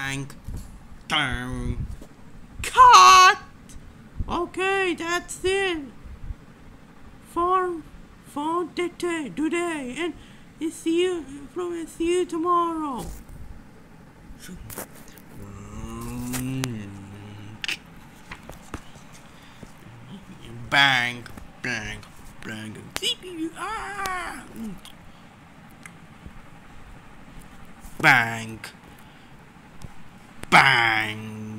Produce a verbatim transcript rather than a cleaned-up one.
bang, bang. Cut! Okay, that's it. For, for today, today, and see you, see you tomorrow. Bang, bang, bang. Ah! Bang, bang.